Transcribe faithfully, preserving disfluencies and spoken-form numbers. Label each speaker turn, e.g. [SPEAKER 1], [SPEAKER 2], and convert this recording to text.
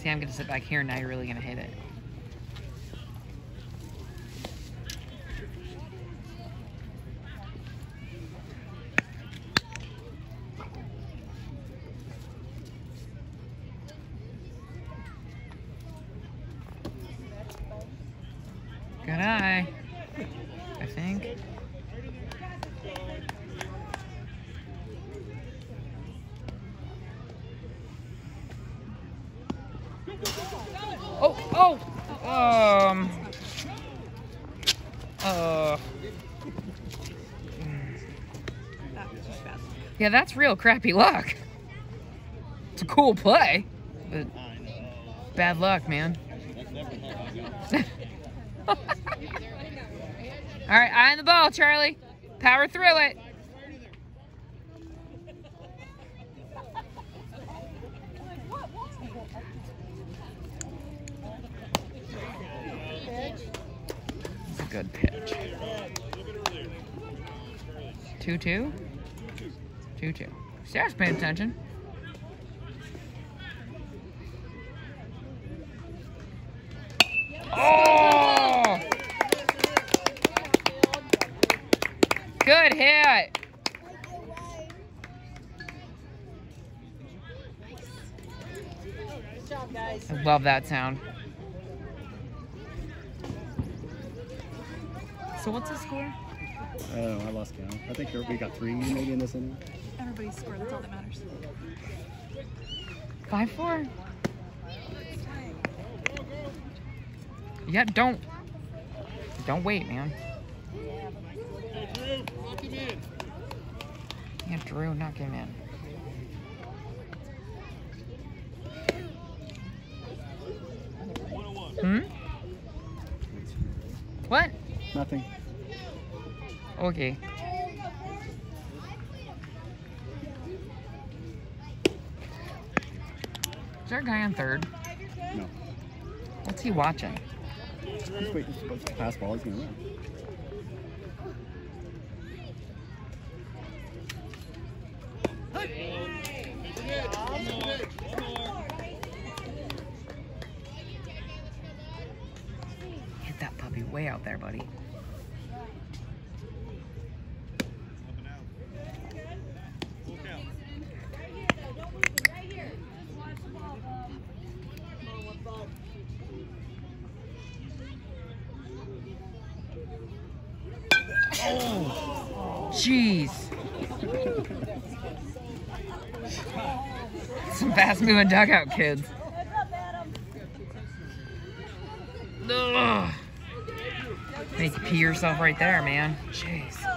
[SPEAKER 1] See, I'm going to sit back here, and now you're really going to hit it. Good eye, I think. Oh, oh, um, uh, yeah, that's real crappy luck. It's a cool play, but bad luck, man. All right, eye on the ball, Charlie. Power through it. It's a good pitch. two two? two two. Sarah's paying attention. Oh! Good hit.
[SPEAKER 2] Good job, guys.
[SPEAKER 1] I love that sound. So what's the score?
[SPEAKER 3] I don't know, I lost count. I think we got three maybe in this inning.
[SPEAKER 2] Everybody's score, that's all that matters.
[SPEAKER 1] five four. Yeah, don't. Don't wait, man. Yeah, Drew, knock him in. Hmm? What?
[SPEAKER 3] Nothing.
[SPEAKER 1] Okay. Is there a guy on third?
[SPEAKER 3] No.
[SPEAKER 1] What's he watching?
[SPEAKER 3] Just wait, just pass ball, he's gonna run.
[SPEAKER 1] Hit that puppy way out there, buddy. Oh, jeez. Some fast-moving dugout kids. Ugh. Make you pee yourself right there, man. Jeez.